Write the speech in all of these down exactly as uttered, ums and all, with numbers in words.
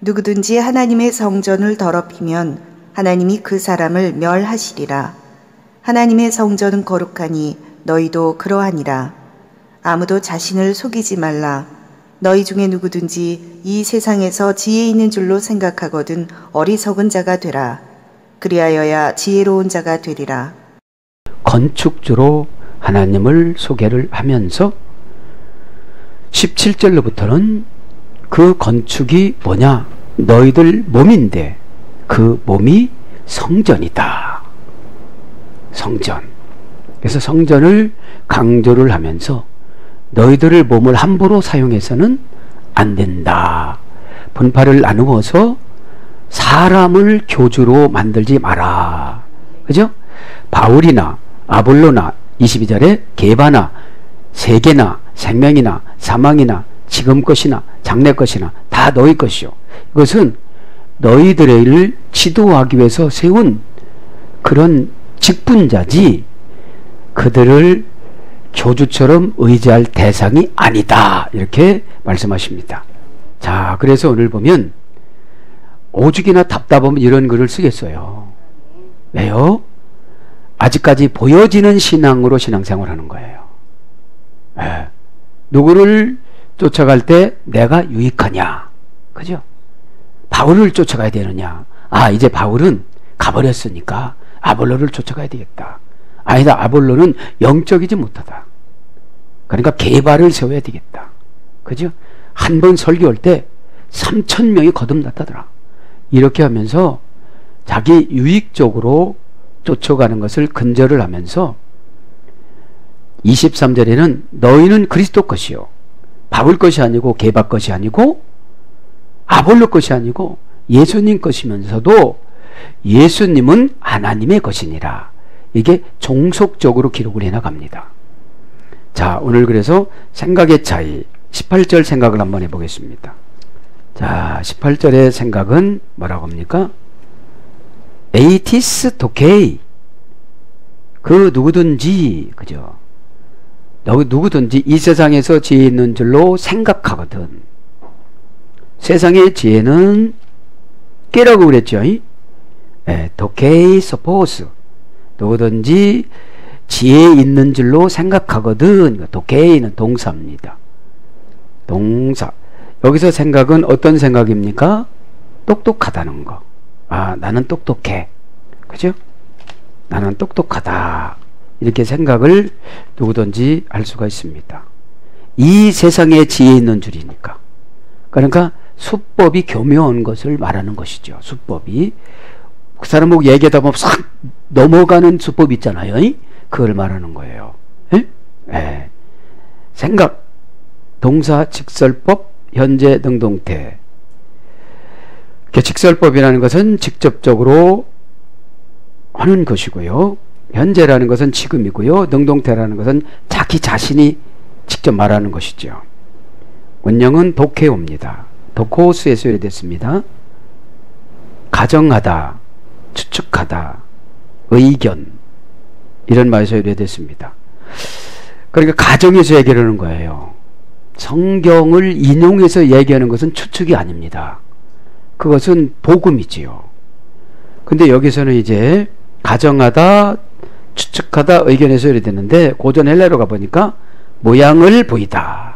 누구든지 하나님의 성전을 더럽히면 하나님이 그 사람을 멸하시리라. 하나님의 성전은 거룩하니 너희도 그러하니라. 아무도 자신을 속이지 말라. 너희 중에 누구든지 이 세상에서 지혜 있는 줄로 생각하거든 어리석은 자가 되라. 그리하여야 지혜로운 자가 되리라. 건축주로 하나님을 소개를 하면서 십칠 절로부터는 그 건축이 뭐냐? 너희들 몸인데 그 몸이 성전이다. 성전. 그래서 성전을 강조를 하면서 너희들을 몸을 함부로 사용해서는 안 된다. 분파를 나누어서 사람을 교주로 만들지 마라. 그죠? 바울이나 아볼로나 이십이 절에 게바나 세계나 생명이나 사망이나 지금 것이나 장래 것이나 다 너희 것이요. 이것은 너희들을 지도하기 위해서 세운 그런 직분자지 그들을 교주처럼 의지할 대상이 아니다. 이렇게 말씀하십니다. 자, 그래서 오늘 보면 오죽이나 답답하면 이런 글을 쓰겠어요. 왜요? 아직까지 보여지는 신앙으로 신앙생활하는 거예요. 네. 누구를 쫓아갈 때 내가 유익하냐? 그죠? 바울을 쫓아가야 되느냐? 아, 이제 바울은 가버렸으니까 아볼로를 쫓아가야 되겠다. 아니다, 아볼로는 영적이지 못하다. 그러니까 게바를 세워야 되겠다. 그죠? 한 번 설교할 때 삼천 명이 거듭났다더라. 이렇게 하면서 자기 유익적으로 쫓아가는 것을 근절을 하면서 이십삼 절에는 너희는 그리스도 것이요. 바울 것이 아니고 게바 것이 아니고 아볼로 것이 아니고 예수님 것이면서도 예수님은 하나님의 것이니라. 이게 종속적으로 기록을 해나갑니다. 자, 오늘 그래서 생각의 차이 십팔 절 생각을 한번 해보겠습니다. 자, 십팔 절의 생각은 뭐라고 합니까? 에이티스 도케이. 그 누구든지, 그죠? 누구든지 이 세상에서 지혜 있는 줄로 생각하거든. 세상의 지혜는 깨라고 그랬죠? 예, 도케이 서포스. 누구든지 지혜 있는 줄로 생각하거든. 도케이는 동사입니다. 동사. 여기서 생각은 어떤 생각입니까? 똑똑하다는 거. 아, 나는 똑똑해. 그죠? 나는 똑똑하다. 이렇게 생각을 누구든지 할 수가 있습니다. 이 세상에 지혜 있는 줄이니까. 그러니까 수법이 교묘한 것을 말하는 것이죠. 수법이. 그 사람 보고 얘기하다 보면 싹 넘어가는 수법 있잖아요. 그걸 말하는 거예요. 에? 에. 생각, 동사, 직설법, 현재, 능동태. 직설법이라는 것은 직접적으로 하는 것이고요. 현재라는 것은 지금이고요. 능동태라는 것은 자기 자신이 직접 말하는 것이죠. 원형은 도케오입니다. 도코스에서 유래됐습니다. 가정하다, 추측하다, 의견, 이런 말에서 유래됐습니다. 그러니까 가정에서 얘기하는 거예요. 성경을 인용해서 얘기하는 것은 추측이 아닙니다. 그것은 복음이지요. 근데 여기서는 이제 가정하다, 추측하다, 의견에서 유래됐는데 고전 헬라어가 보니까 모양을 보이다.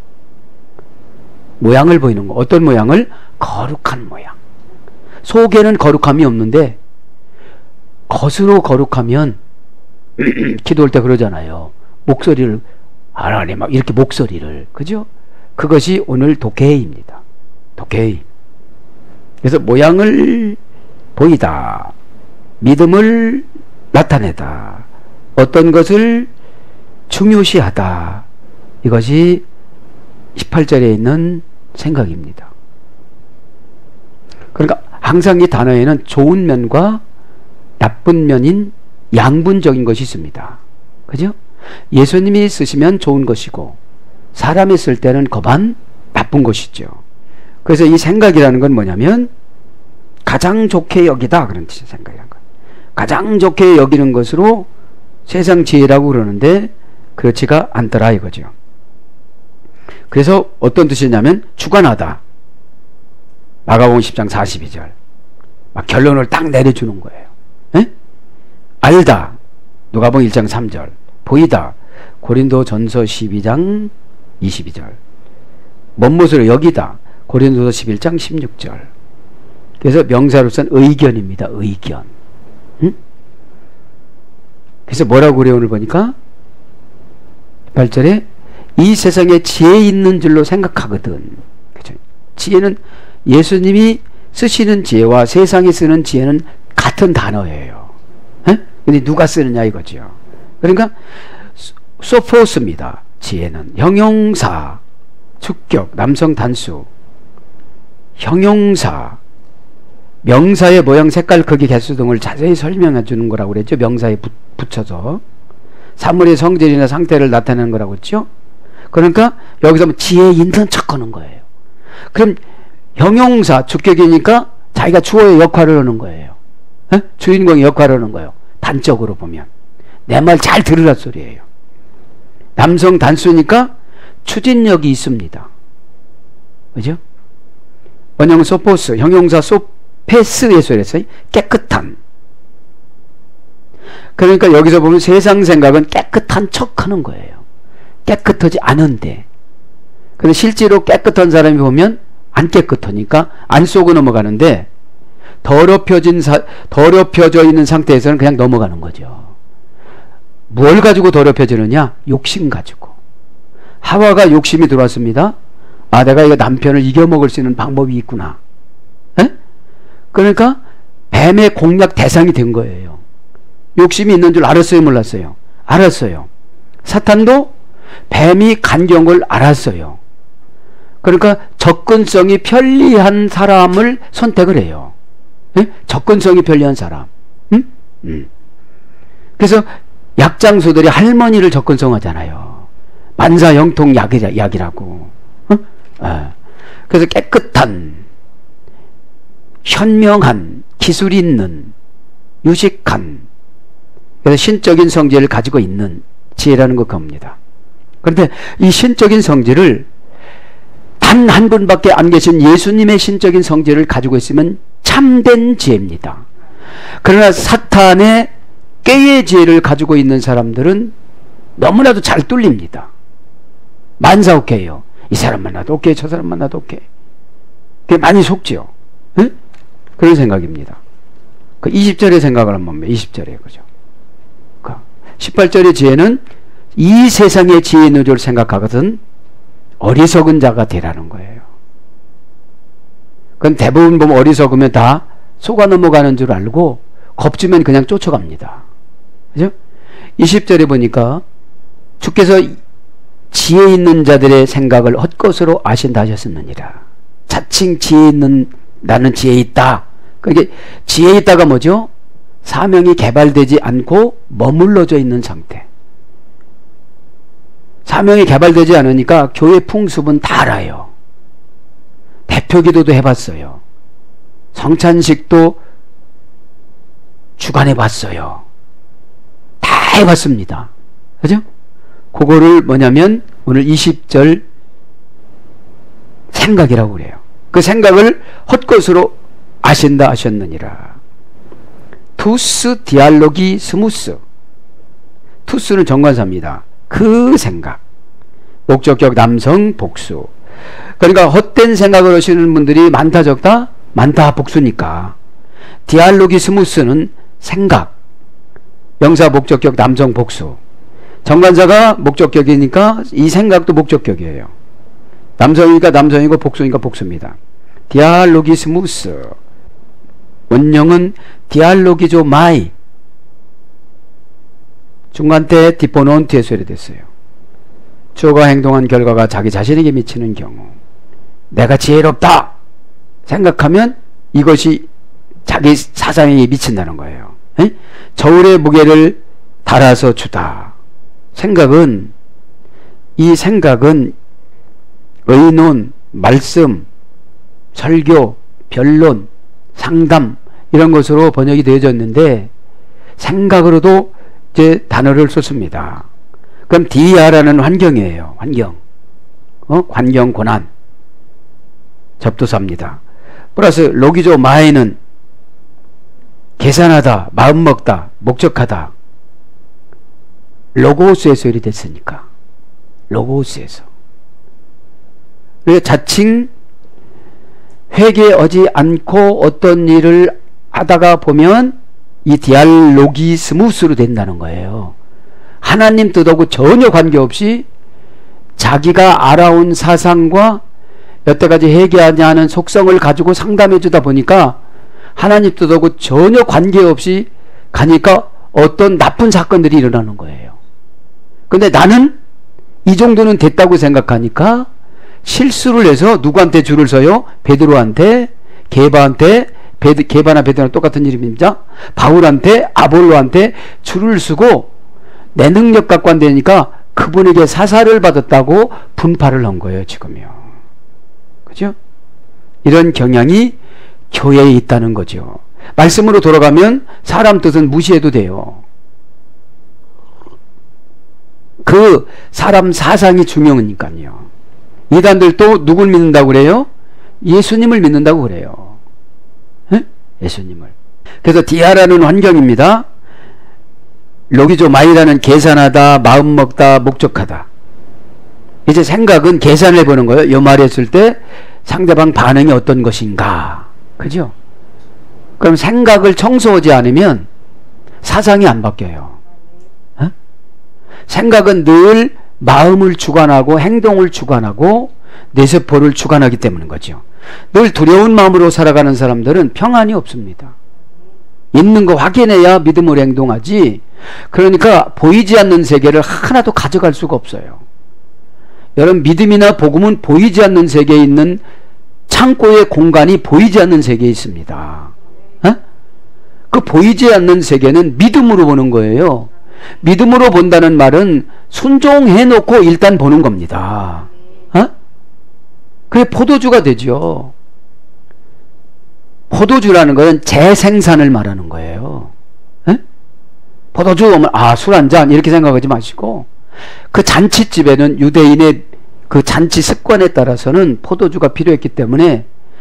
모양을 보이는 거. 어떤 모양을? 거룩한 모양. 속에는 거룩함이 없는데 겉으로 거룩하면 기도할 때 그러잖아요. 목소리를 하나님 막 이렇게 목소리를, 그죠? 그것이 오늘 도케이입니다. 도케이. 그래서 모양을 보이다. 믿음을 나타내다. 어떤 것을 중요시하다. 이것이 십팔 절에 있는 생각입니다. 그러니까 항상 이 단어에는 좋은 면과 나쁜 면인 양분적인 것이 있습니다. 그죠? 예수님이 쓰시면 좋은 것이고 사람이 쓸 때는 거반 나쁜 것이죠. 그래서 이 생각이라는 건 뭐냐면 가장 좋게 여기다, 그런 생각이란 거예요. 가장 좋게 여기는 것으로 세상 지혜라고 그러는데 그렇지가 않더라 이거죠. 그래서 어떤 뜻이냐면 주관하다. 마가복음 십 장 사십이 절. 막 결론을 딱 내려주는 거예요. 에? 알다. 누가복음 일 장 삼 절. 보이다. 고린도전서 십이 장 이십이 절. 먼 모습을 여기다. 고린도서 십일 장 십육 절. 그래서 명사로서는 의견입니다. 의견. 응? 그래서 뭐라고 그래요? 오늘 보니까 팔 절에 이 세상에 지혜 있는 줄로 생각하거든. 그죠? 지혜는 예수님이 쓰시는 지혜와 세상이 쓰는 지혜는 같은 단어예요. 에? 근데 누가 쓰느냐 이거죠. 그러니까 소포스입니다. 지혜는 형용사, 주격, 남성 단수, 형용사, 명사의 모양, 색깔, 크기, 개수 등을 자세히 설명해 주는 거라고 그랬죠. 명사에 부, 붙여서 사물의 성질이나 상태를 나타내는 거라고 했죠. 그러니까 여기서 지혜 있는 척 하는 거예요. 그럼 형용사, 주격이니까 자기가 주어의 역할을 하는 거예요. 에? 주인공의 역할을 하는 거예요. 단적으로 보면 내 말 잘 들으라 소리예요. 남성 단수니까 추진력이 있습니다. 그죠? 원형 소포스, 형용사 소페스의 소리에서 깨끗한. 그러니까 여기서 보면 세상 생각은 깨끗한 척 하는 거예요. 깨끗하지 않은데. 근데 실제로 깨끗한 사람이 보면 안 깨끗하니까 안 쏘고 넘어가는데 더럽혀진 사, 더럽혀져 있는 상태에서는 그냥 넘어가는 거죠. 뭘 가지고 더럽혀지느냐? 욕심 가지고. 하와가 욕심이 들어왔습니다. 아, 내가 이거 남편을 이겨먹을 수 있는 방법이 있구나. 에? 그러니까 뱀의 공략 대상이 된 거예요. 욕심이 있는 줄 알았어요, 몰랐어요? 알았어요. 사탄도 뱀이 간교한 걸 알았어요. 그러니까 접근성이 편리한 사람을 선택을 해요. 에? 접근성이 편리한 사람. 응? 응. 그래서 약장수들이 할머니를 접근성하잖아요. 만사형통 약이라, 약이라고. 어? 아. 그래서 깨끗한, 현명한, 기술 있는, 유식한, 그래서 신적인 성질을 가지고 있는 지혜라는 것 겁니다. 그런데 이 신적인 성질을 단 한 분밖에 안 계신 예수님의 신적인 성질을 가지고 있으면 참된 지혜입니다. 그러나 사탄의 깨의 지혜를 가지고 있는 사람들은 너무나도 잘 뚫립니다. 만사오케이요. 이 사람 만나도 오케이, 저 사람 만나도 오케이. 그게 많이 속지요. 응? 그런 생각입니다. 그 이십 절의 생각을 한번 보면 이십 절에 그죠. 그 십팔 절의 지혜는 이 세상의 지혜 있는 줄 생각하거든 어리석은 자가 되라는 거예요. 그건 대부분 보면 어리석으면 다 속아 넘어가는 줄 알고 겁주면 그냥 쫓아갑니다. 그죠? 이십 절에 보니까 주께서 지혜 있는 자들의 생각을 헛것으로 아신다 하셨느니라. 자칭 지혜 있는 나는 지혜 있다. 그게 지혜 있다가 뭐죠? 사명이 개발되지 않고 머물러져 있는 상태. 사명이 개발되지 않으니까 교회 풍습은 다 알아요. 대표기도도 해봤어요. 성찬식도 주관해봤어요. 다 해봤습니다. 그죠? 그거를 뭐냐면 오늘 이십 절 생각이라고 그래요. 그 생각을 헛것으로 아신다 하셨느니라. 투스 디알로기 스무스. 투스는 정관사입니다. 그 생각. 목적격 남성 복수. 그러니까 헛된 생각을 하시는 분들이 많다 적다? 많다 복수니까. 디알로기 스무스는 생각. 명사 목적격 남성 복수. 정관사가 목적격이니까 이 생각도 목적격이에요. 남성이니까 남성이고 복수니까 복수입니다. 디알로기 스무스. 원형은 디알로기조 마이. 중간때 디포논 뒤에 소리됐어요. 주어가 행동한 결과가 자기 자신에게 미치는 경우 내가 지혜롭다 생각하면 이것이 자기 사상에 미친다는 거예요. 에? 저울의 무게를 달아서 주다. 생각은 이 생각은 의논, 말씀, 설교, 변론, 상담 이런 것으로 번역이 되어졌는데 생각으로도 이제 단어를 썼습니다. 그럼 디아라는 환경이에요. 환경. 어? 환경, 고난. 접두사입니다. 플러스 로기조 마에는 계산하다, 마음먹다, 목적하다. 로고스에서 일이 됐으니까. 로고스에서. 그래서 자칭 회개하지 않고 어떤 일을 하다가 보면 이 디알로기스무스로 된다는 거예요. 하나님 뜻하고 전혀 관계없이 자기가 알아온 사상과 여태까지 회개하지 않은 속성을 가지고 상담해 주다 보니까 하나님 뜻하고 전혀 관계없이 가니까 어떤 나쁜 사건들이 일어나는 거예요. 근데 나는 이 정도는 됐다고 생각하니까 실수를 해서 누구한테 줄을 서요? 베드로한테, 게바한테, 베드, 게바나 베드로랑 똑같은 이름입니다. 바울한테, 아볼로한테 줄을 서고 내 능력 갖고 안 되니까 그분에게 사사를 받았다고 분파를 한 거예요, 지금요. 그죠? 이런 경향이 교회에 있다는 거죠. 말씀으로 돌아가면 사람 뜻은 무시해도 돼요. 그 사람 사상이 중요하니까요. 이단들도 누굴 믿는다고 그래요? 예수님을 믿는다고 그래요. 에? 예수님을. 그래서 디아라는 환경입니다. 로기조 마이라는 계산하다, 마음먹다, 목적하다. 이제 생각은 계산을 해보는 거예요. 이 말 했을 때 상대방 반응이 어떤 것인가. 그죠? 그럼 생각을 청소하지 않으면 사상이 안 바뀌어요. 어? 생각은 늘 마음을 주관하고 행동을 주관하고 뇌세포를 주관하기 때문인 거죠. 늘 두려운 마음으로 살아가는 사람들은 평안이 없습니다. 있는 거 확인해야 믿음으로 행동하지. 그러니까 보이지 않는 세계를 하나도 가져갈 수가 없어요. 여러분, 믿음이나 복음은 보이지 않는 세계에 있는 창고의 공간이 보이지 않는 세계에 있습니다. 어? 그 보이지 않는 세계는 믿음으로 보는 거예요. 믿음으로 본다는 말은 순종해놓고 일단 보는 겁니다. 어? 그게 포도주가 되죠. 포도주라는 것은 재생산을 말하는 거예요. 에? 포도주 오면 아, 술 한 잔 이렇게 생각하지 마시고 그 잔치집에는 유대인의 그 잔치 습관에 따라서는 포도주가 필요했기 때문에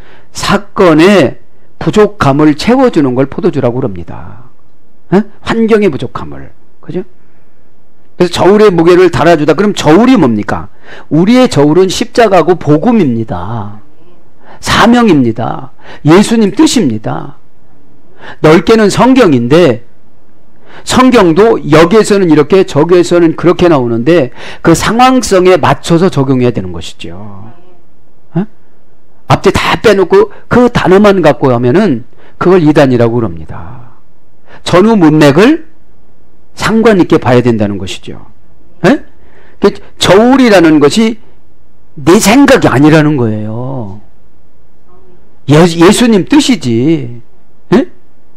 사건의 부족함을 채워주는 걸 포도주라고 그럽니다. 에? 환경의 부족함을. 그죠? 그래서 저울의 무게를 달아주다. 그럼 저울이 뭡니까? 우리의 저울은 십자가고 복음입니다. 사명입니다. 예수님 뜻입니다. 넓게는 성경인데 성경도 여기에서는 이렇게 저기에서는 그렇게 나오는데 그 상황성에 맞춰서 적용해야 되는 것이죠. 어? 앞뒤 다 빼놓고 그 단어만 갖고 하면은 그걸 이단이라고 그럽니다. 전후 문맥을 상관 있게 봐야 된다는 것이죠. 에? 저울이라는 것이 내 생각이 아니라는 거예요. 예, 예수님 뜻이지. 에?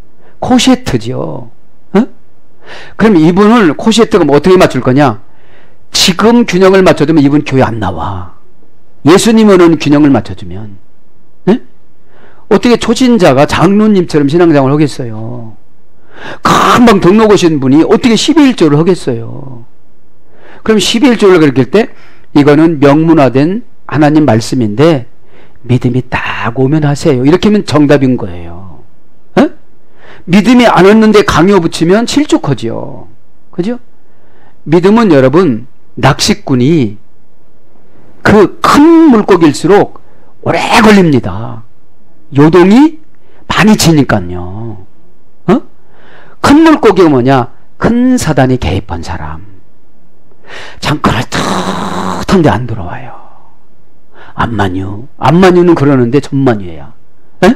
코셰트죠. 에? 그럼 이분을 코셰트가 뭐 어떻게 맞출 거냐? 지금 균형을 맞춰주면 이분 교회 안 나와. 예수님은 균형을 맞춰주면. 에? 어떻게 초신자가 장로님처럼 신앙생활을 하겠어요? 금방 등록 오신 분이 어떻게 십이일조를 하겠어요? 그럼 십이일조를 가르칠 때 이거는 명문화된 하나님 말씀인데 믿음이 딱 오면 하세요. 이렇게 하면 정답인 거예요. 에? 믿음이 안 왔는데 강요 붙이면 실족하죠. 그죠? 믿음은 여러분 낚시꾼이 그 큰 물고기일수록 오래 걸립니다. 요동이 많이 치니까요. 어? 큰 물고기가 뭐냐? 큰 사단이 개입한 사람. 잠깐을 툭한데 안 돌아와요. 암만유. 암만유는 그러는데 전만유야. 에?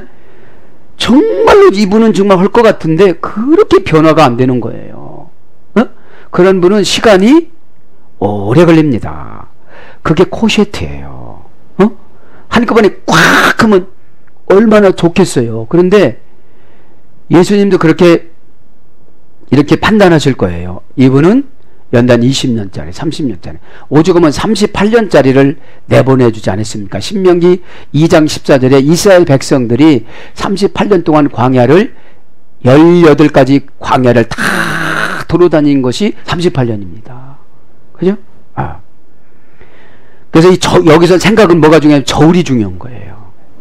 정말로 이분은 정말 할 것 같은데 그렇게 변화가 안 되는 거예요. 어? 그런 분은 시간이 오래 걸립니다. 그게 코셰트예요. 어? 한꺼번에 꽉 하면 얼마나 좋겠어요. 그런데 예수님도 그렇게 이렇게 판단하실 거예요. 이분은 연단 이십 년짜리, 삼십 년짜리, 오죽하면 삼십팔 년짜리를 내보내주지 않았습니까? 신명기 이 장 십사 절에 이스라엘 백성들이 삼십팔 년 동안 광야를 열여덟 가지 광야를 다 돌아다닌 것이 삼십팔 년입니다. 그죠? 아. 그래서 이 저, 여기서 생각은 뭐가 중요하냐면 저울이 중요한 거예요.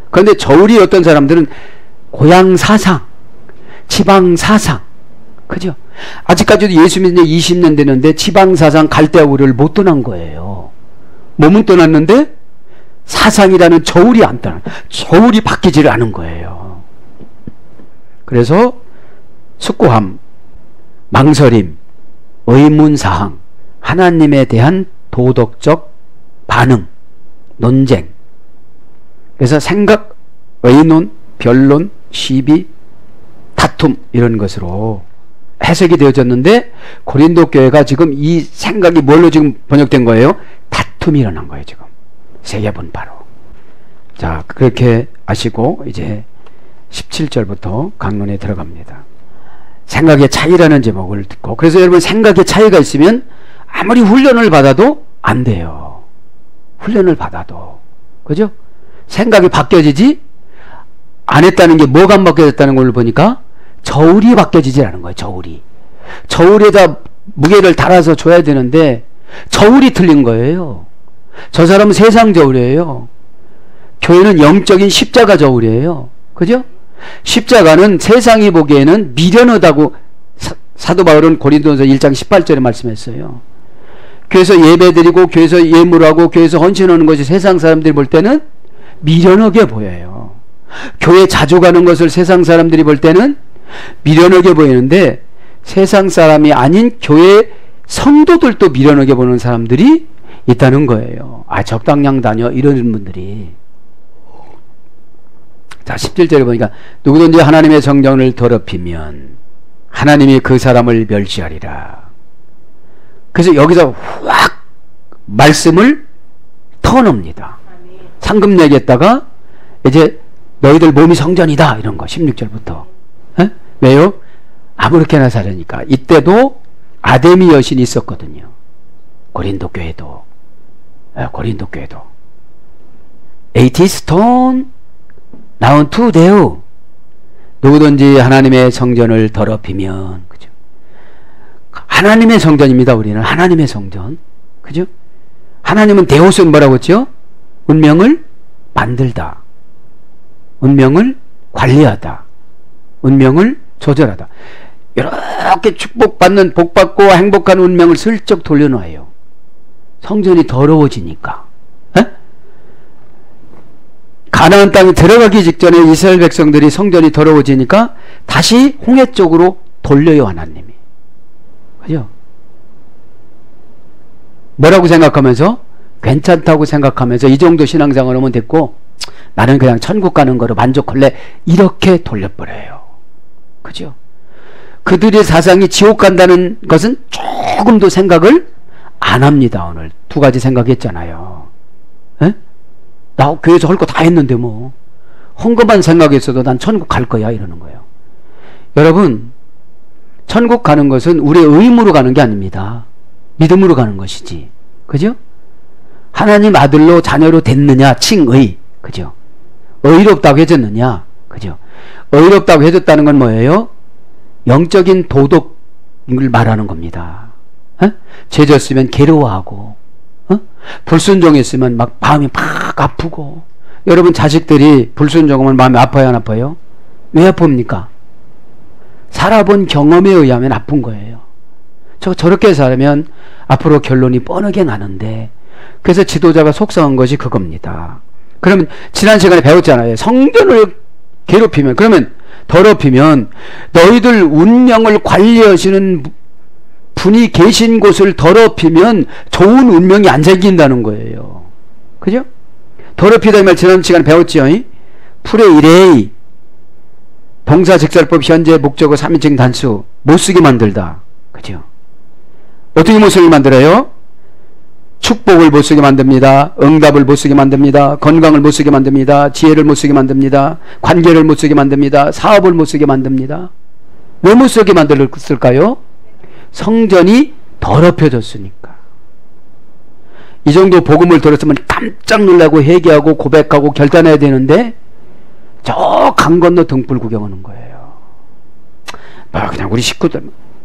그런데 저울이 어떤 사람들은 고향 사상, 지방 사상, 그죠? 아직까지도 예수 믿는 지 이십 년 되는데 지방 사상 갈대아우를 못 떠난 거예요. 몸은 떠났는데 사상이라는 저울이 안 떠나, 저울이 바뀌지를 않은 거예요. 그래서 숙고함, 망설임, 의문사항, 하나님에 대한 도덕적 반응, 논쟁. 그래서 생각, 의논, 변론, 시비, 다툼 이런 것으로 해석이 되어졌는데 고린도 교회가 지금 이 생각이 뭘로 지금 번역된 거예요? 다툼이 일어난 거예요. 지금 세계분파로. 자, 그렇게 아시고 이제 십칠 절부터 강론에 들어갑니다. 생각의 차이라는 제목을 듣고, 그래서 여러분 생각의 차이가 있으면 아무리 훈련을 받아도 안 돼요. 훈련을 받아도. 그죠? 생각이 바뀌어지지 안 했다는 게 뭐가 안 바뀌어졌다는 걸 보니까 저울이 바뀌어지지 않은 거예요. 저울이. 저울에다 무게를 달아서 줘야 되는데 저울이 틀린 거예요. 저 사람은 세상 저울이에요. 교회는 영적인 십자가 저울이에요. 그죠? 십자가는 세상이 보기에는 미련하다고 사, 사도 바울은 고린도전서 일 장 십팔 절에 말씀했어요. 교회에서 예배드리고 교회에서 예물하고 교회에서 헌신하는 것이 세상 사람들이 볼 때는 미련하게 보여요. 교회 자주 가는 것을 세상 사람들이 볼 때는 미련하게 보이는데 세상 사람이 아닌 교회 성도들도 미련하게 보는 사람들이 있다는 거예요. 아, 적당량 다녀 이런 분들이. 자, 십칠 절에 보니까 누구든지 하나님의 성전을 더럽히면 하나님이 그 사람을 멸시하리라. 그래서 여기서 확 말씀을 터놓습니다. 상금 내겠다가 이제 너희들 몸이 성전이다 이런 거 십육 절부터. 에? 왜요? 아무렇게나 살으니까. 이때도 아데미 여신이 있었거든요. 고린도 교회도. 에, 고린도 교회도. 에이티 스톤 나온 투 데우. 누구든지 하나님의 성전을 더럽히면, 그죠? 하나님의 성전입니다. 우리는 하나님의 성전. 그죠? 하나님은 데우스는 뭐라고 했죠? 운명을 만들다. 운명을 관리하다. 운명을 조절하다. 이렇게 축복받는, 복받고 행복한 운명을 슬쩍 돌려놔요. 성전이 더러워지니까. 에? 가나안 땅에 들어가기 직전에 이스라엘 백성들이 성전이 더러워지니까 다시 홍해 쪽으로 돌려요, 하나님이. 그죠? 뭐라고 생각하면서? 괜찮다고 생각하면서 이 정도 신앙생활 하면 됐고 나는 그냥 천국 가는 거로 만족할래, 이렇게 돌려버려요. 그죠? 그들의 사상이 지옥 간다는 것은 조금도 생각을 안 합니다. 오늘 두 가지 생각했잖아요. 에? 나 교회에서 할 거 다 했는데 뭐 헌금만 생각했어도 난 천국 갈 거야 이러는 거예요. 여러분, 천국 가는 것은 우리의 의무로 가는 게 아닙니다. 믿음으로 가는 것이지. 그죠? 하나님 아들로 자녀로 됐느냐, 칭의. 그죠? 의롭다고 해줬느냐. 그죠? 의롭다고 해줬다는 건 뭐예요? 영적인 도덕을 말하는 겁니다. 어? 죄 졌으면 괴로워하고, 어? 불순종했으면 막 마음이 막 아프고. 여러분 자식들이 불순종하면 마음이 아파요, 안 아파요? 왜 아픕니까? 살아본 경험에 의하면 아픈 거예요. 저 저렇게 살면 앞으로 결론이 뻔하게 나는데, 그래서 지도자가 속상한 것이 그겁니다. 그러면 지난 시간에 배웠잖아요. 성전을 괴롭히면, 그러면 더럽히면 너희들 운명을 관리하시는 분이 계신 곳을 더럽히면 좋은 운명이 안 생긴다는 거예요. 그죠? 더럽히다 이 말 지난 시간에 배웠죠. 풀의 이레이, 동사 직설법 현재 목적어 삼인칭 단수 못 쓰게 만들다. 그죠? 어떻게 못 쓰게 만들어요? 축복을 못 쓰게 만듭니다. 응답을 못 쓰게 만듭니다. 건강을 못 쓰게 만듭니다. 지혜를 못 쓰게 만듭니다. 관계를 못 쓰게 만듭니다. 사업을 못 쓰게 만듭니다. 왜 못 쓰게 만들었을까요? 성전이 더럽혀졌으니까. 이 정도 복음을 들었으면 깜짝 놀라고 회개하고 고백하고 결단해야 되는데 저 강 건너 등불 구경하는 거예요. 아, 그냥 우리 식구들.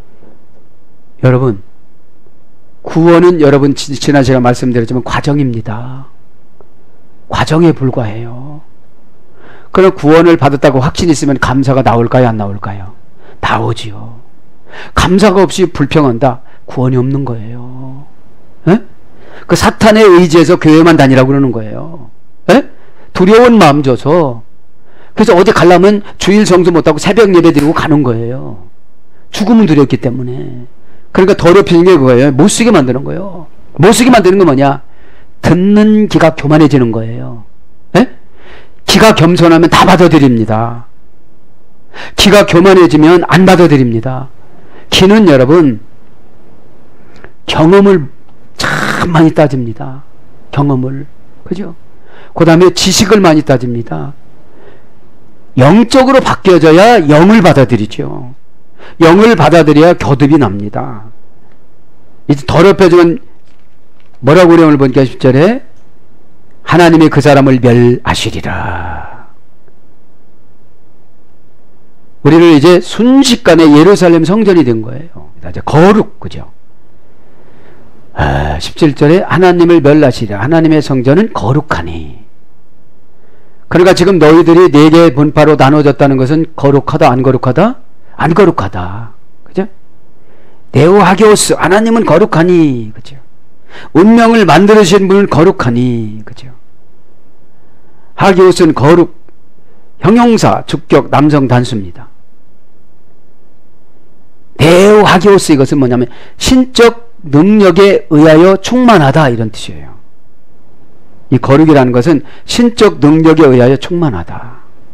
여러분, 구원은 여러분 지난 시간 말씀드렸지만 과정입니다. 과정에 불과해요. 그럼 구원을 받았다고 확신이 있으면 감사가 나올까요? 안 나올까요? 나오지요. 감사가 없이 불평한다? 구원이 없는 거예요. 에? 그 사탄의 의지에서 교회만 다니라고 그러는 거예요. 에? 두려운 마음 줘서. 그래서 어디 가려면 주일 성수 못하고 새벽 예배 드리고 가는 거예요. 죽음은 두렵기 때문에. 그러니까 더럽히는 게 그거예요. 못쓰게 만드는 거예요. 못쓰게 만드는 건 뭐냐? 듣는 귀가 교만해지는 거예요. 에? 귀가 겸손하면 다 받아들입니다. 귀가 교만해지면 안 받아들입니다. 귀는 여러분 경험을 참 많이 따집니다. 경험을. 그죠? 그 다음에 지식을 많이 따집니다. 영적으로 바뀌어져야 영을 받아들이죠. 영을 받아들여야 교듭이 납니다. 이제 더럽혀지면 뭐라고 그래요? 오늘 보니까 십 절에 하나님이 그 사람을 멸하시리라. 우리는 이제 순식간에 예루살렘 성전이 된 거예요. 이제 거룩, 그죠? 아, 십칠 절에 하나님을 멸하시리라. 하나님의 성전은 거룩하니. 그러니까 지금 너희들이 네 개의 분파로 나눠졌다는 것은 거룩하다, 안 거룩하다? 안 거룩하다. 그죠? 네오 하기오스, 하나님은 거룩하니. 그죠? 운명을 만드신 분은 거룩하니. 그죠? 하기오스는 거룩, 형용사, 주격, 남성 단수입니다. 네오 하기오스, 이것은 뭐냐면 신적 능력에 의하여 충만하다, 이런 뜻이에요. 이 거룩이라는 것은 신적 능력에 의하여 충만하다.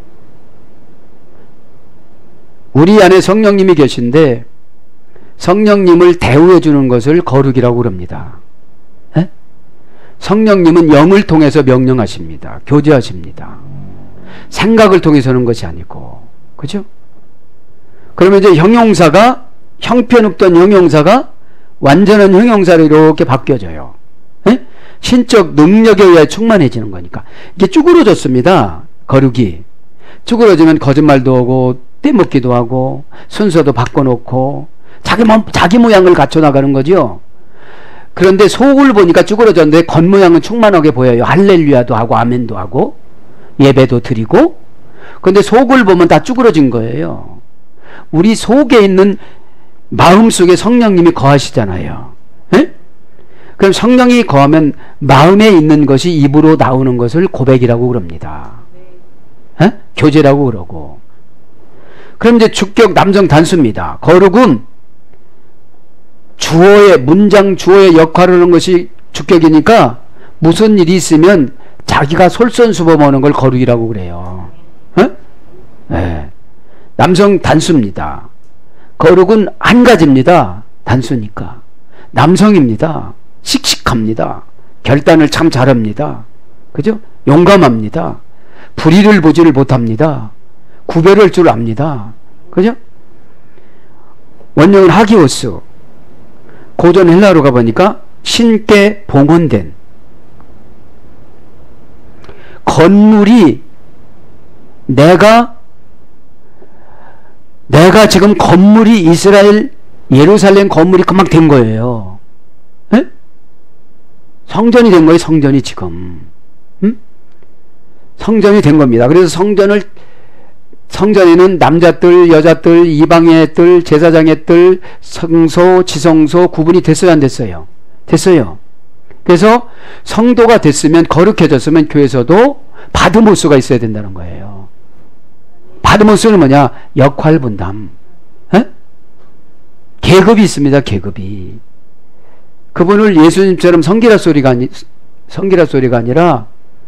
우리 안에 성령님이 계신데 성령님을 대우해 주는 것을 거룩이라고 그럽니다. 에? 성령님은 영을 통해서 명령하십니다. 교제하십니다. 생각을 통해서 하는 것이 아니고. 그죠? 그러면 이제 형용사가 형편없던 형용사가 완전한 형용사로 이렇게 바뀌어져요. 에? 신적 능력에 의해 충만해지는 거니까. 이게 쭈그러졌습니다. 거룩이. 쭈그러지면 거짓말도 하고 떼먹기도 하고 순서도 바꿔놓고 자기, 몸, 자기 모양을 갖춰나가는 거죠. 그런데 속을 보니까 쭈그러졌는데 겉모양은 충만하게 보여요. 할렐루야도 하고 아멘도 하고 예배도 드리고. 그런데 속을 보면 다 쭈그러진 거예요. 우리 속에 있는 마음속에 성령님이 거하시잖아요. 에? 그럼 성령이 거하면 마음에 있는 것이 입으로 나오는 것을 고백이라고 그럽니다. 에? 교제라고 그러고. 그럼 이제 주격 남성 단수입니다. 거룩은 주어의 문장 주어의 역할을 하는 것이 주격이니까 무슨 일이 있으면 자기가 솔선수범하는 걸 거룩이라고 그래요. 에? 네. 남성 단수입니다. 거룩은 한 가지입니다. 단수니까. 남성입니다. 씩씩합니다. 결단을 참 잘합니다. 그죠? 용감합니다. 불의를 보지를 못합니다. 구별할 줄 압니다. 그죠? 원형은 하기오스. 고전 헬라어로 가보니까 신께 봉헌된 건물이 내가 내가 지금 건물이 이스라엘 예루살렘 건물이 금방 된 거예요. 에? 성전이 된 거예요. 성전이 지금. 음? 성전이 된 겁니다. 그래서 성전을 성전에는 남자들, 여자들, 이방의 뜰, 제사장의 뜰, 성소, 지성소 구분이 됐어요, 안 됐어요? 됐어요. 그래서 성도가 됐으면, 거룩해졌으면 교회에서도 바드모스가 있어야 된다는 거예요. 바드모스는 뭐냐? 역할 분담. 에? 계급이 있습니다, 계급이. 그분을 예수님처럼 성기라 소리가 아니, 성기라 소리가 아니라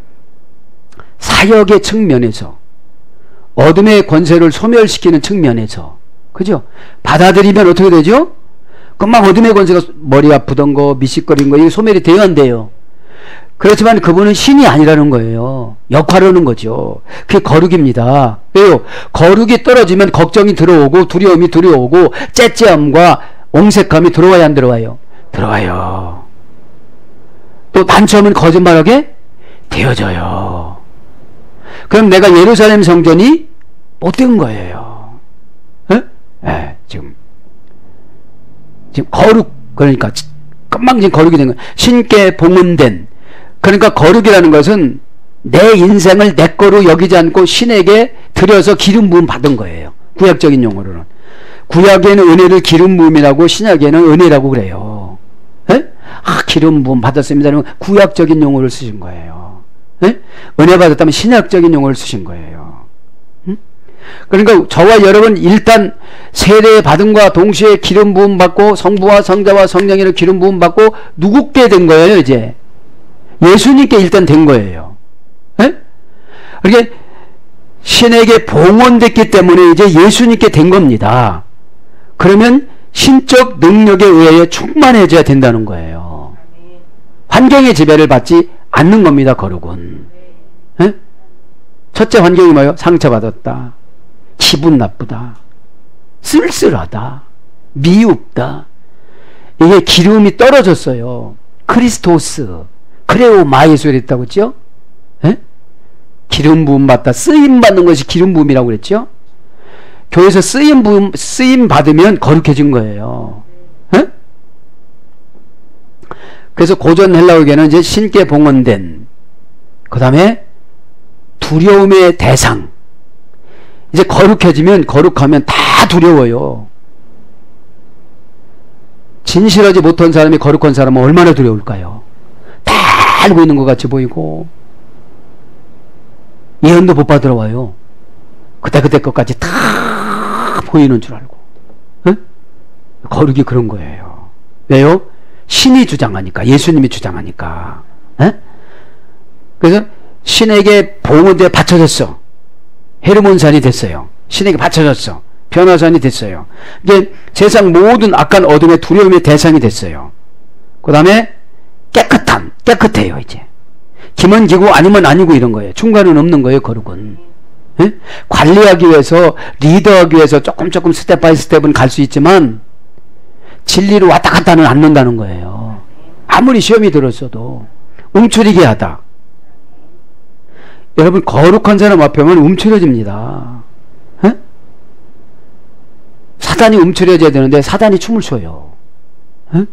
사역의 측면에서 어둠의 권세를 소멸시키는 측면에서, 그죠? 받아들이면 어떻게 되죠? 그막 어둠의 권세가 머리 아프던 거, 미식거린 거, 이게 소멸이 돼야 안 돼요. 그렇지만 그분은 신이 아니라는 거예요. 역할을 하는 거죠. 그게 거룩입니다. 왜요? 거룩이 떨어지면 걱정이 들어오고, 두려움이 들어오고, 째째함과 옹색함이 들어와야 안 들어와요? 들어와요. 또 단점은 거짓말하게 되어져요. 그럼 내가 예루살렘 성전이 못된 거예요. 에? 에, 지금 지금 거룩, 그러니까 금방 지금 거룩이 된 거예요. 신께 봉헌된. 그러니까 거룩이라는 것은 내 인생을 내 거로 여기지 않고 신에게 드려서 기름 부음 받은 거예요. 구약적인 용어로는. 구약에는 은혜를 기름 부음이라고, 신약에는 은혜라고 그래요. 에? 아, 기름 부음 받았습니다. 구약적인 용어를 쓰신 거예요. 에? 은혜 받았다면 신약적인 용어를 쓰신 거예요. 응? 그러니까 저와 여러분 일단 세례 받음과 동시에 기름 부음 받고 성부와 성자와 성령으로 기름 부음 받고 누구께 된 거예요? 이제 예수님께 일단 된 거예요. 에? 그러니까 신에게 봉헌됐기 때문에 이제 예수님께 된 겁니다. 그러면 신적 능력에 의해 충만해져야 된다는 거예요. 환경의 지배를 받지 않는 겁니다. 거룩은. 에? 첫째 환경이 뭐예요? 상처받았다, 기분 나쁘다, 쓸쓸하다, 미흡다. 이게 기름이 떨어졌어요. 크리스토스, 크레오 마예수를 했다고 했죠? 에? 기름 부음 받다, 쓰임 받는 것이 기름 부음이라고 그랬죠? 교회에서 쓰임 부음, 쓰임 받으면 거룩해진 거예요. 에? 그래서 고전 헬라어계는 이제 신께 봉헌된, 그 다음에 두려움의 대상. 이제 거룩해지면, 거룩하면 다 두려워요. 진실하지 못한 사람이 거룩한 사람은 얼마나 두려울까요? 다 알고 있는 것 같이 보이고, 예언도 못 받으러 와요. 그때그때 것까지 다 보이는 줄 알고. 응? 거룩이 그런 거예요. 왜요? 신이 주장하니까, 예수님이 주장하니까. 에? 그래서 신에게 봉헌되어 바쳐졌어. 헤르몬산이 됐어요. 신에게 바쳐졌어. 변화산이 됐어요. 이제 세상 모든 악한 어둠의 두려움의 대상이 됐어요. 그 다음에 깨끗함, 깨끗해요. 이제 기면 기고 아니면 아니고 이런 거예요. 중간은 없는 거예요. 거룩은. 에? 관리하기 위해서, 리더하기 위해서 조금 조금 스텝 바이 스텝은 갈 수 있지만 진리로 왔다 갔다는 않는다는 거예요. 아무리 시험이 들었어도 움츠리게 하다. 여러분, 거룩한 사람 앞에 오면 움츠려집니다. 에? 사단이 움츠려져야 되는데 사단이 춤을 춰요. 에?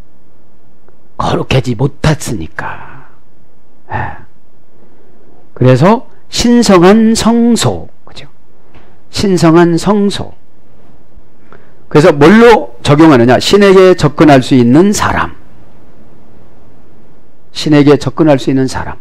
거룩하지 못했으니까. 에. 그래서 신성한 성소, 그죠? 신성한 성소. 그래서 뭘로 적용하느냐? 신에게 접근할 수 있는 사람. 신에게 접근할 수 있는 사람.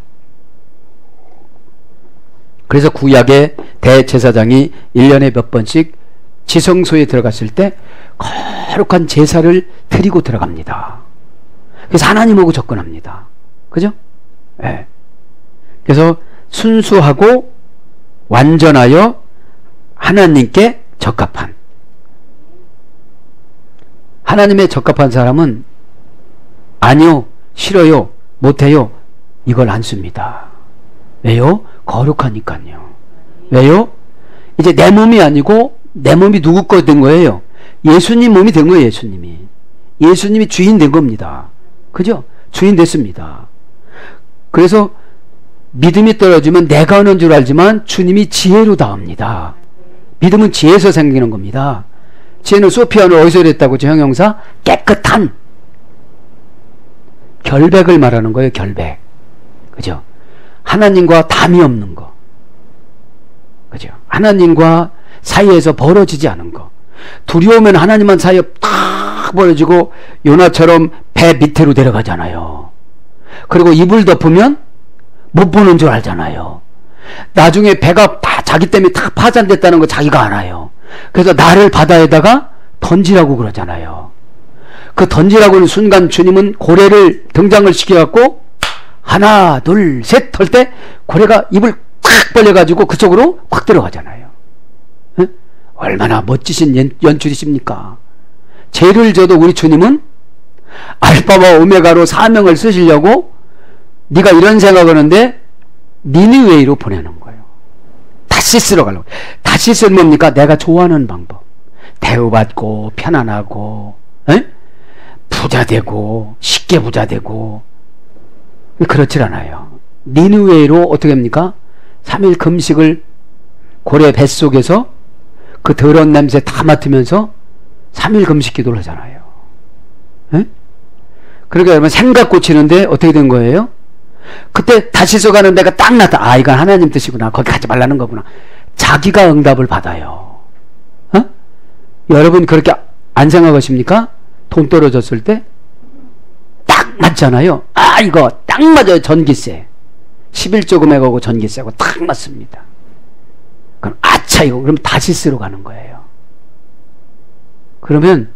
그래서 구약의 대제사장이 일 년에 몇 번씩 지성소에 들어갔을 때 거룩한 제사를 드리고 들어갑니다. 그래서 하나님하고 접근합니다. 그죠? 예. 네. 그래서 순수하고 완전하여 하나님께 적합한, 하나님의 적합한 사람은 아니요, 싫어요, 못해요, 이걸 안 씁니다. 왜요? 거룩하니까요. 왜요? 이제 내 몸이 아니고 내 몸이 누구 거 된 거예요? 예수님 몸이 된 거예요. 예수님이. 예수님이 주인 된 겁니다. 그죠? 주인 됐습니다. 그래서 믿음이 떨어지면 내가 하는 줄 알지만 주님이 지혜로 다합니다. 믿음은 지혜에서 생기는 겁니다. 지혜는 소피아는 어디서 이랬다고 저 형용사? 깨끗한 결백을 말하는 거예요. 결백. 그죠? 하나님과 담이 없는 거. 그죠? 하나님과 사이에서 벌어지지 않은 거. 두려우면 하나님만 사이에 딱 벌어지고 요나처럼 배 밑으로 내려가잖아요. 그리고 입을 덮으면 못 보는 줄 알잖아요. 나중에 배가 다 자기 때문에 다 파산됐다는 거 자기가 알아요. 그래서 나를 바다에다가 던지라고 그러잖아요. 그 던지라고 하는 순간 주님은 고래를 등장을 시켜갖고 하나 둘 셋 할 때 고래가 입을 탁 벌려가지고 그쪽으로 확 들어가잖아요. 에? 얼마나 멋지신 연, 연출이십니까? 죄를 져도 우리 주님은 알파와 오메가로 사명을 쓰시려고 네가 이런 생각하는데 니느웨이로 보내는 거예요. 다시스로 가려고. 다시스는 뭡니까? 내가 좋아하는 방법. 대우받고 편안하고 에? 부자 되고 쉽게 부자 되고. 그렇질 않아요. 니느웨이로 어떻게 합니까? 삼 일 금식을 고래 뱃속에서 그 더러운 냄새 다 맡으면서 삼 일 금식 기도를 하잖아요. 에? 그러니까 여러분 생각 고치는데 어떻게 된 거예요? 그때 다시서 가는 데가 딱 나타. 아, 이건 하나님 뜻이구나. 거기 가지 말라는 거구나. 자기가 응답을 받아요. 어? 여러분 그렇게 안 생각하십니까? 돈 떨어졌을 때 딱 맞잖아요. 아, 이거 딱 맞아요. 전기세. 십일조 금액하고 전기세하고 딱 맞습니다. 그럼 아차 이거 그럼 다시스로 가는 거예요. 그러면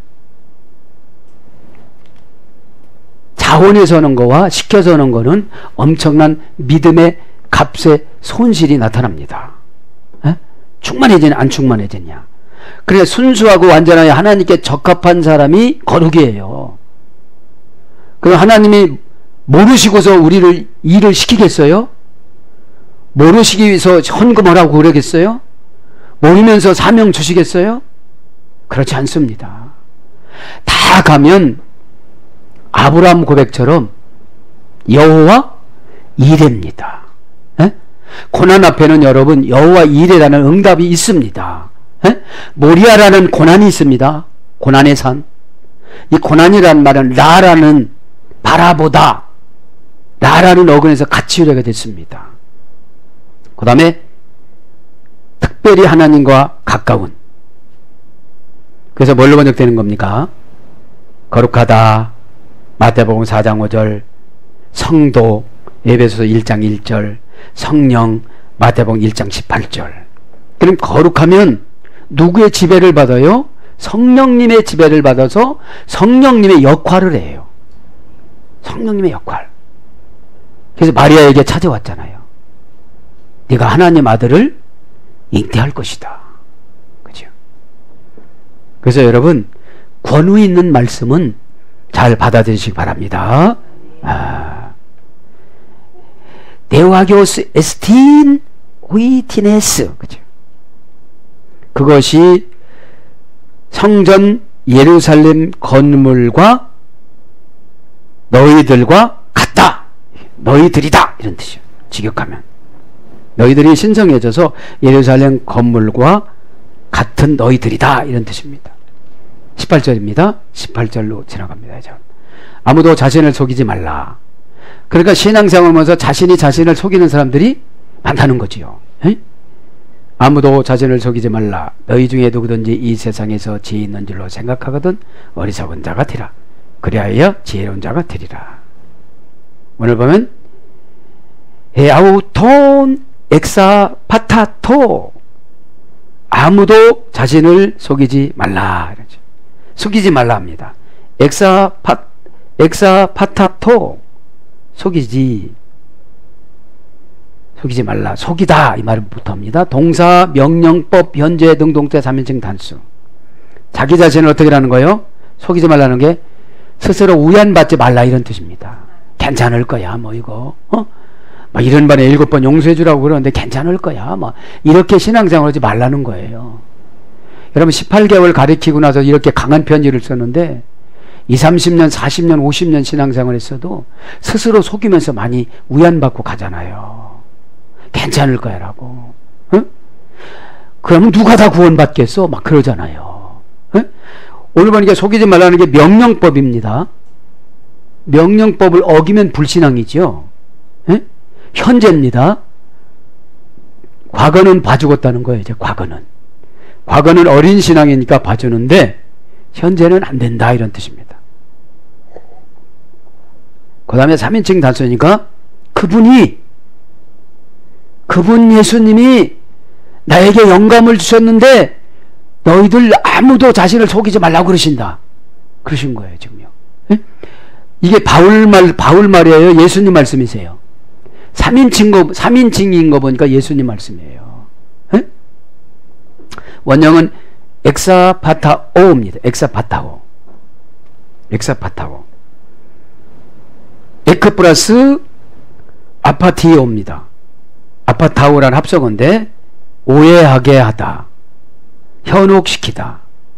자원에서 오는 거와 시켜서 오는 거는 엄청난 믿음의 값의 손실이 나타납니다. 에? 충만해지냐 안 충만해지냐. 그래 순수하고 완전하게 하나님께 적합한 사람이 거룩이에요. 그럼 하나님이 모르시고서 우리를 일을 시키겠어요? 모르시기 위해서 헌금하라고 그러겠어요? 모르면서 사명 주시겠어요? 그렇지 않습니다. 다 가면 아브라함 고백처럼 여호와 이레입니다. 에? 고난 앞에는 여러분 여호와 이레라는 응답이 있습니다. 에? 모리아라는 고난이 있습니다. 고난의 산. 이 고난이라는 말은 라라는 바라보다 라라는 어근에서 같이 유래가 됐습니다. 그 다음에 특별히 하나님과 가까운. 그래서 뭘로 번역되는 겁니까? 거룩하다 마태복음 사장 오절, 성도 에베소서 일장 일절, 성령 마태복음 일장 십팔절. 그럼 거룩하면 누구의 지배를 받아요? 성령님의 지배를 받아서 성령님의 역할을 해요. 성령님의 역할. 그래서 마리아에게 찾아왔잖아요. 네가 하나님 아들을 잉태할 것이다. 그죠? 그래서 여러분 권위 있는 말씀은 잘 받아들이시기 바랍니다. 아. 데오하교스 에스틴 위티네스. 그죠? 그것이 성전 예루살렘 건물과 너희들과 같다. 너희들이다. 이런 뜻이에요. 직역하면. 너희들이 신성해져서 예루살렘 건물과 같은 너희들이다. 이런 뜻입니다. 십팔절입니다. 십팔절로 지나갑니다. 이제. 아무도 자신을 속이지 말라. 그러니까 신앙생활을 하면서 자신이 자신을 속이는 사람들이 많다는 거지요. 에? 아무도 자신을 속이지 말라. 너희 중에 누구든지 이 세상에서 지혜 있는 줄로 생각하거든 어리석은 자가 되라. 그리하여 지혜로운 자가 되리라. 오늘 보면 에아우톤 엑사파타토. 아무도 자신을 속이지 말라. 속이지 말라 합니다. 엑사파, 엑사파타토. 속이지. 속이지 말라. 속이다. 이 말을 붙합니다. 동사, 명령법, 현재, 능동태, 삼인칭 단수. 자기 자신을 어떻게 하는 거예요? 속이지 말라는 게 스스로 우연받지 말라 이런 뜻입니다. 괜찮을 거야. 뭐 이거. 어? 막 이런 반에 일곱 번 용서해 주라고 그러는데 괜찮을 거야. 뭐 이렇게 신앙생활 하지 말라는 거예요. 여러분 십팔 개월 가르치고 나서 이렇게 강한 편지를 썼는데 이십, 삼십 년, 사십 년, 오십 년 신앙생활 했어도 스스로 속이면서 많이 우연받고 가잖아요. 괜찮을 거야 라고. 응? 그러면 누가 다 구원받겠어? 막 그러잖아요. 응? 오늘 보니까 속이지 말라는 게 명령법입니다. 명령법을 어기면 불신앙이죠. 응? 현재입니다. 과거는 봐주겠다는 거예요. 이제 과거는. 과거는 어린 신앙이니까 봐주는데 현재는 안 된다 이런 뜻입니다. 그 다음에 삼인칭 단수니까 그분이 그분 예수님이 나에게 영감을 주셨는데 너희들 아무도 자신을 속이지 말라고 그러신다. 그러신 거예요 지금요. 예? 이게 바울 말 바울 말이에요. 예수님 말씀이세요. 삼인칭 거 삼인칭인 거 보니까 예수님 말씀이에요. 예? 원형은 엑사파타오입니다. 엑사파타오. 엑사파타오. 에크 플러스 아파티오입니다. 아파타오라는 합성어인데 오해하게 하다. 현혹시키다.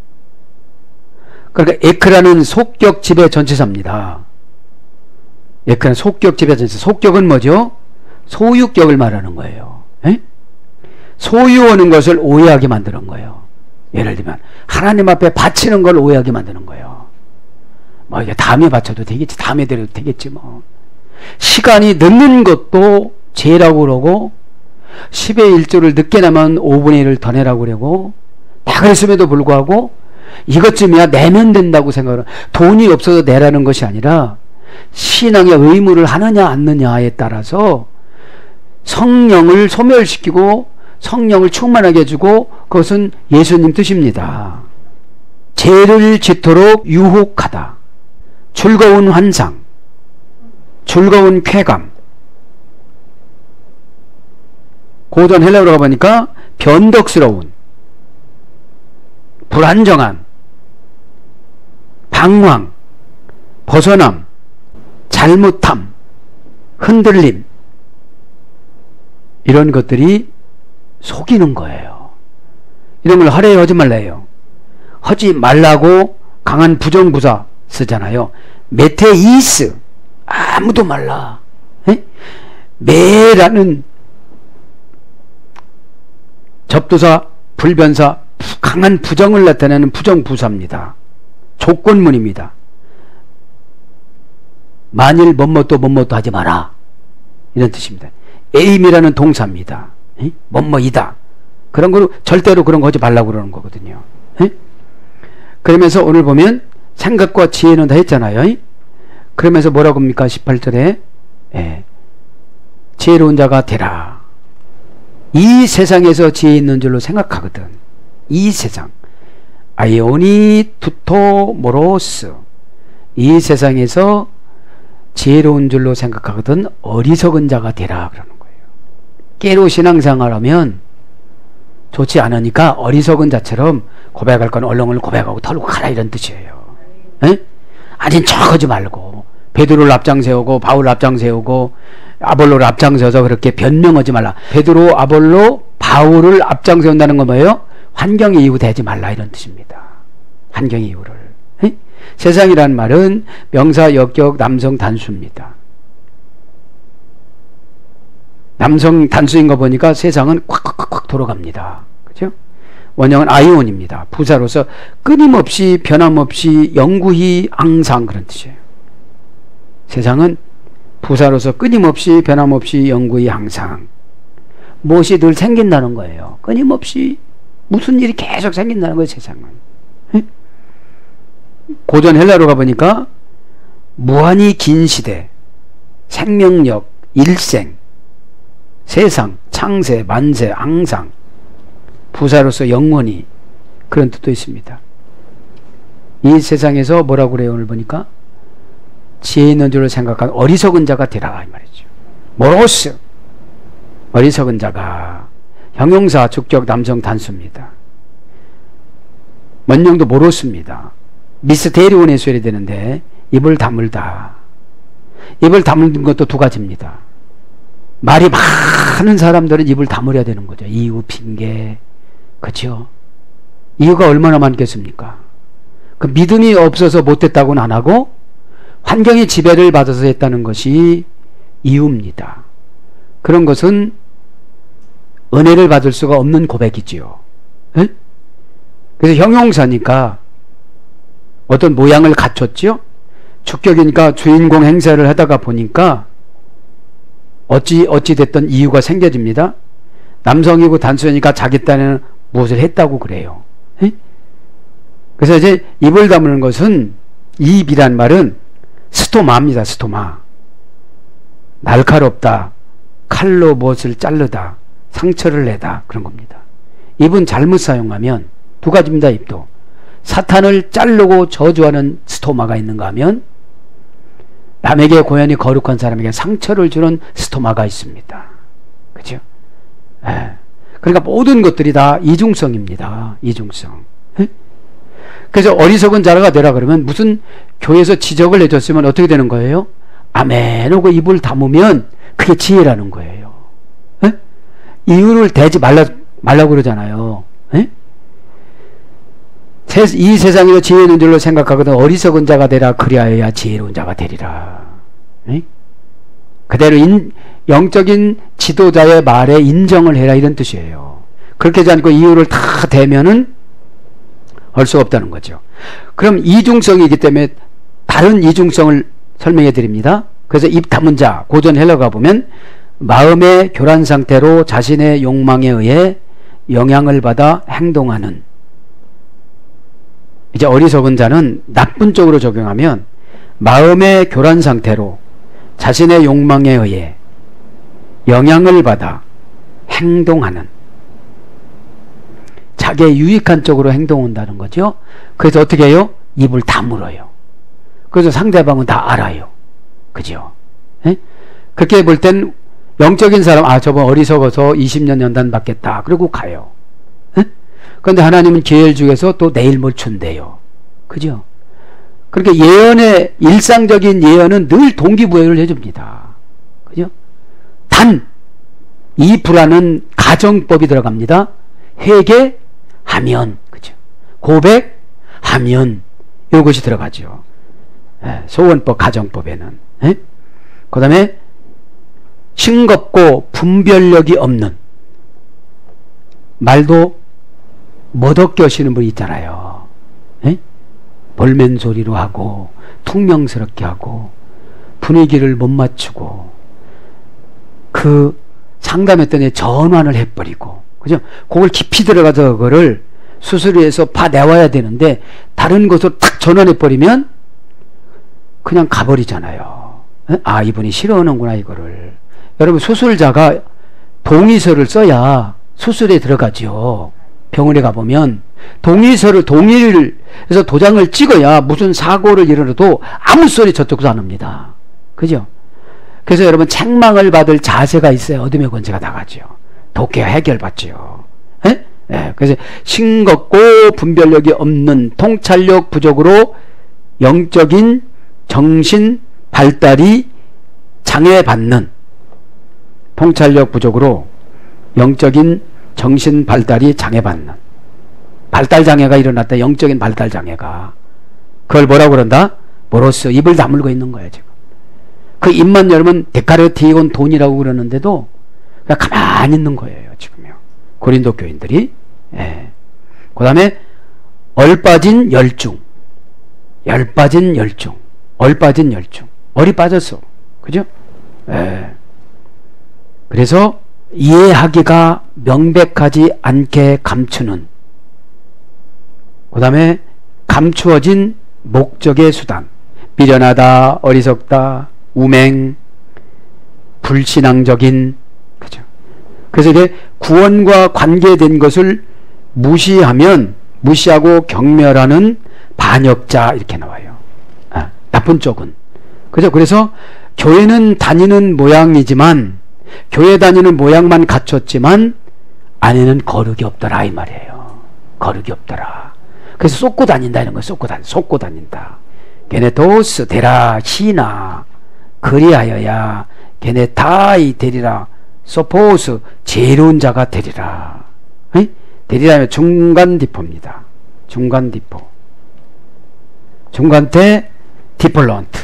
그러니까 에크라는 속격 지배 전치사입니다. 에크는 속격 지배 전치사. 속격은 뭐죠? 소유격을 말하는 거예요. 에? 소유하는 것을 오해하게 만드는 거예요. 예를 들면 하나님 앞에 바치는 걸 오해하게 만드는 거예요. 뭐 이게 다음에 바쳐도 되겠지, 다음에 드려도 되겠지 뭐. 시간이 늦는 것도 죄라고 그러고 십의 일조를 늦게 나면 오분의 일을 더 내라고 그러고 다 그랬음에도 불구하고 이것쯤이야 내면 된다고 생각을, 돈이 없어서 내라는 것이 아니라 신앙의 의무를 하느냐 않느냐에 따라서 성령을 소멸시키고 성령을 충만하게 해주고, 그것은 예수님 뜻입니다. 죄를 짓도록 유혹하다, 즐거운 환상, 즐거운 쾌감. 고전 헬라어로 가보니까 변덕스러운, 불안정한, 방황, 벗어남, 잘못함, 흔들림, 이런 것들이 속이는 거예요. 이런 걸 하래요, 하지 말래요? 하지 말라고 강한 부정부사 쓰잖아요. 메테이스, 아무도 말라. 에? 매라는 접두사, 불변사, 강한 부정을 나타내는 부정부사입니다. 조건문입니다. 만일 뭐뭐도 뭐뭐도 하지 마라, 이런 뜻입니다. 에임이라는 동사입니다. 에? 뭐뭐이다, 그런 거로 절대로 그런 거 하지 말라고 그러는 거거든요. 에? 그러면서 오늘 보면 생각과 지혜는 다 했잖아요. 에? 그러면서 뭐라고 합니까? 십팔 절에 에, 지혜로운 자가 되라. 이 세상에서 지혜 있는 줄로 생각하거든. 이 세상, 아이오니 투토 모로스, 이 세상에서 지혜로운 줄로 생각하거든 어리석은 자가 되라 그러는 거예요. 깨로 신앙생활하면 좋지 않으니까 어리석은 자처럼 고백할 건 얼렁을 고백하고 털고 가라, 이런 뜻이에요. 에? 아닌 척하지 말고 베드로를 앞장 세우고 바울 앞장 세우고 아볼로를 앞장 세워서 그렇게 변명하지 말라. 베드로, 아볼로, 바울을 앞장 세운다는 건 뭐예요? 환경의 이유 대지 말라, 이런 뜻입니다. 환경의 이유를. 에? 세상이라는 말은 명사, 역격, 남성 단수입니다. 남성 단수인 거 보니까 세상은 콱콱콱 돌아갑니다. 그죠? 원형은 아이온입니다. 부사로서 끊임없이, 변함없이, 영구히, 항상, 그런 뜻이에요. 세상은 부사로서 끊임없이, 변함없이, 영구히, 항상. 무엇이 늘 생긴다는 거예요. 끊임없이 무슨 일이 계속 생긴다는 거예요, 세상은. 에? 고전 헬라로 가보니까 무한히 긴 시대, 생명력, 일생, 세상, 창세, 만세, 항상, 부사로서 영원히, 그런 뜻도 있습니다. 이 세상에서 뭐라고 그래요? 오늘 보니까 지혜 있는 줄을 생각한 어리석은 자가 되라, 이 말이죠. 모로스, 어리석은 자가. 형용사, 주격, 남성 단수입니다. 원형도 모로스입니다. 미스테리온에 소리 되는데 입을 다물다. 입을 다무는 것도 두 가지입니다. 말이 많은 사람들은 입을 다물어야 되는 거죠. 이유, 핑계, 그렇죠? 이유가 얼마나 많겠습니까? 그 믿음이 없어서 못했다고는 안 하고 환경의 지배를 받아서 했다는 것이 이유입니다. 그런 것은 은혜를 받을 수가 없는 고백이지요. 에? 그래서 형용사니까 어떤 모양을 갖췄죠. 주격이니까 주인공 행사를 하다가 보니까 어찌 어찌 됐던 이유가 생겨집니다. 남성이고 단수니까 자기 딴에는 무엇을 했다고 그래요. 에? 그래서 이제 입을 다무는 것은, 입이란 말은 스토마입니다. 스토마. 날카롭다, 칼로 무엇을 자르다, 상처를 내다, 그런 겁니다. 입은 잘못 사용하면 두 가지입니다. 입도 사탄을 자르고 저주하는 스토마가 있는가 하면 남에게 고연히 거룩한 사람에게 상처를 주는 스토마가 있습니다. 그죠? 예. 그러니까 모든 것들이 다 이중성입니다. 이중성. 예? 그래서 어리석은 자가 되라 그러면 무슨 교회에서 지적을 해줬으면 어떻게 되는 거예요? 아멘 하고 입을 다무면 그게 지혜라는 거예요. 예? 이유를 대지 말라, 말라고 그러잖아요. 예? 이 세상에서 지혜 있는 줄로 생각하거든 어리석은 자가 되라. 그리하여야 지혜로운 자가 되리라. 에? 그대로 인, 영적인 지도자의 말에 인정을 해라, 이런 뜻이에요. 그렇게 하지 않고 이유를 다 대면은 할 수가 없다는 거죠. 그럼 이중성이기 때문에 다른 이중성을 설명해 드립니다. 그래서 입 다문 자, 고전 헬라가 보면 마음의 교란 상태로 자신의 욕망에 의해 영향을 받아 행동하는. 이제 어리석은 자는 나쁜 쪽으로 적용하면 마음의 교란 상태로 자신의 욕망에 의해 영향을 받아 행동하는, 자기의 유익한 쪽으로 행동한다는 거죠. 그래서 어떻게 해요? 입을 다물어요. 그래서 상대방은 다 알아요. 그죠? 예? 그렇게 볼 땐 영적인 사람, 아 저번 어리석어서 이십 년 연단 받겠다 그러고 가요. 예? 그런데 하나님은 기회를 주셔서 또 내일 뭘 준대요. 그죠? 그렇게 예언의, 일상적인 예언은 늘 동기부여를 해줍니다. 그죠? 단 이 불안은 가정법이 들어갑니다. 회개하면, 그죠? 고백하면 이것이 들어가죠. 예, 소원법, 가정법에는. 예? 그 다음에 싱겁고 분별력이 없는, 말도 멋없게 하시는 분이 있잖아요. 예? 볼멘 소리로 하고 퉁명스럽게 하고 분위기를 못 맞추고, 그 상담했더니 전환을 해버리고, 그죠? 그걸 깊이 들어가서 그거를 수술해서 파내와야 되는데 다른 곳으로 탁 전환해버리면 그냥 가버리잖아요. 에? 아 이분이 싫어하는구나 이거를. 여러분 수술자가 동의서를 써야 수술에 들어가죠. 병원에 가보면 동의서를, 동의를 해서 도장을 찍어야 무슨 사고를 일어나도 아무 소리 저쪽도 안 합니다. 그죠? 그래서 여러분 책망을 받을 자세가 있어야 어둠의 권세가 나가죠. 독해야 해결받죠. 에? 예, 그래서 싱겁고 분별력이 없는, 통찰력 부족으로 영적인 정신 발달이 장애받는, 통찰력 부족으로 영적인 정신 발달이 장애받는, 발달 장애가 일어났다. 영적인 발달 장애가. 그걸 뭐라고 그런다? 모로스. 입을 다물고 있는 거예요 지금. 그 입만 열면 데카르티온 돈이라고 그러는데도 그냥 가만히 있는 거예요 지금요. 고린도 교인들이. 예. 그 다음에 얼빠진 열중. 열빠진 열중. 얼빠진 열중. 얼이 빠졌어. 그죠? 예. 그래서 이해하기가 명백하지 않게 감추는, 그 다음에 감추어진 목적의 수단. 미련하다, 어리석다, 우맹, 불신앙적인, 그죠? 그래서 이게 구원과 관계된 것을 무시하면, 무시하고 경멸하는 반역자 이렇게 나와요. 아, 나쁜 쪽은. 그죠? 그래서 교회는 다니는 모양이지만, 교회 다니는 모양만 갖췄지만 안에는 거룩이 없더라 이 말이에요. 거룩이 없더라. 그래서 쏟고 다닌다 이런 거예요. 쏟고 다닌다. 쏟고 다닌다. 게네토스 데라 시나 그리하여야 게네타이 되리라. 소포스 제로운 자가 되리라. 에? 되리라면 중간 디포입니다. 중간 디포. 중간태 디폴런트.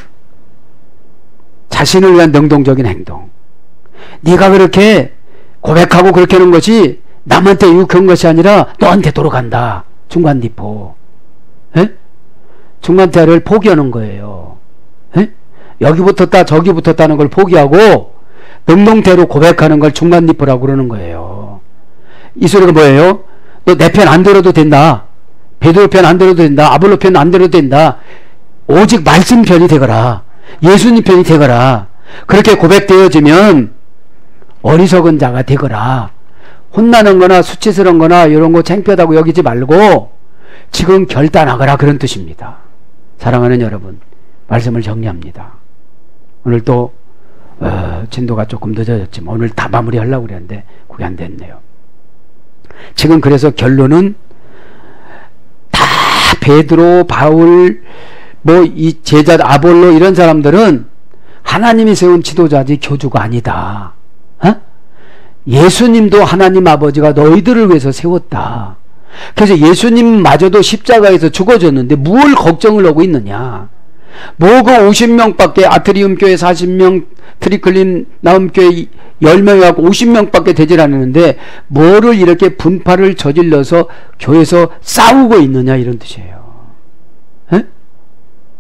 자신을 위한 능동적인 행동. 네가 그렇게 고백하고 그렇게 하는 것이 남한테 유익한 것이 아니라 너한테 돌아간다. 중간 디포. 에? 중간태를 포기하는 거예요. 에? 여기 붙었다 저기 붙었다는 걸 포기하고 능동태로 고백하는 걸 중간 디포라고 그러는 거예요. 이 소리가 뭐예요? 너 내 편 안 들어도 된다. 베드로 편 안 들어도 된다. 아볼로 편 안 들어도 된다. 오직 말씀 편이 되거라. 예수님 편이 되거라. 그렇게 고백되어지면 어리석은 자가 되거라. 혼나는 거나 수치스러운 거나 이런 거 창피하다고 여기지 말고 지금 결단하거라, 그런 뜻입니다. 사랑하는 여러분, 말씀을 정리합니다. 오늘 또 어, 진도가 조금 늦어졌지만 오늘 다 마무리하려고 그랬는데 그게 안 됐네요. 지금 그래서 결론은 다 베드로, 바울, 뭐 이 제자 아볼로 이런 사람들은 하나님이 세운 지도자지 교주가 아니다. 어? 예수님도 하나님 아버지가 너희들을 위해서 세웠다. 그래서 예수님마저도 십자가에서 죽어졌는데 뭘 걱정을 하고 있느냐. 뭐가 오십 명밖에, 아트리움 교회 사십 명, 트리클린 나움교회 십 명하고 오십 명밖에 되질 않았는데 뭐를 이렇게 분파를 저질러서 교회에서 싸우고 있느냐, 이런 뜻이에요. 에?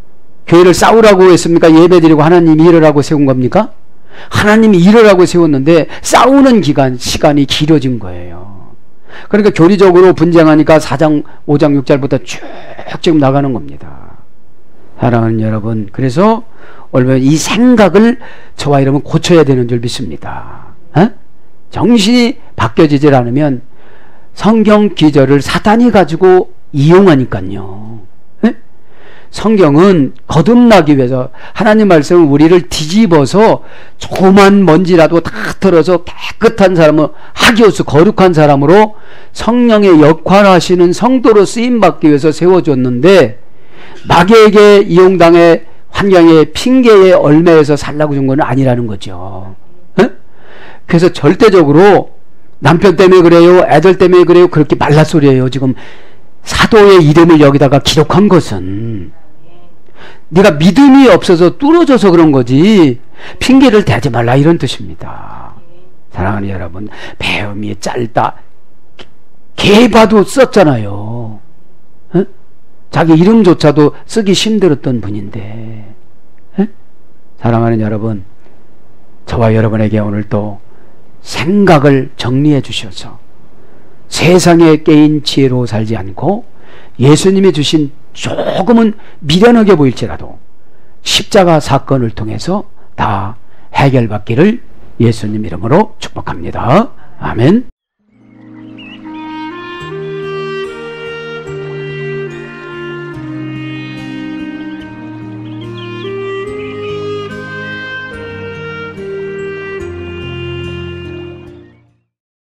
교회를 싸우라고 했습니까? 예배드리고 하나님이 이러라고 세운 겁니까? 하나님이 이러라고 세웠는데 싸우는 기간, 시간이 길어진 거예요. 그러니까 교리적으로 분쟁하니까 사 장, 오 장, 육 절부터 쭉 지금 나가는 겁니다. 사랑하는 여러분, 그래서 얼마나 이 생각을 저와 여러분 고쳐야 되는 줄 믿습니다. 어? 정신이 바뀌어지질 않으면 성경 기절을 사단이 가지고 이용하니까요. 에? 성경은 거듭나기 위해서 하나님 말씀은 우리를 뒤집어서 조그만 먼지라도 다 털어서 깨끗한 사람으로, 하기오스 거룩한 사람으로 성령의 역할하시는 성도로 쓰임받기 위해서 세워줬는데 마귀에게 이용당해 환경의 핑계에 얽매여서 살라고 준 건 아니라는 거죠. 에? 그래서 절대적으로 남편 때문에 그래요, 애들 때문에 그래요, 그렇게 말라 소리예요. 지금 사도의 이름을 여기다가 기록한 것은 네가 믿음이 없어서 뚫어져서 그런 거지 핑계를 대지 말라 이런 뜻입니다. 사랑하는 여러분, 배움이 짧다 개바도 썼잖아요. 에? 자기 이름조차도 쓰기 힘들었던 분인데. 에? 사랑하는 여러분, 저와 여러분에게 오늘 또 생각을 정리해 주셔서 세상에 깨인 지혜로 살지 않고 예수님이 주신 조금은 미련하게 보일지라도 십자가 사건을 통해서 다 해결받기를 예수님 이름으로 축복합니다. 아멘.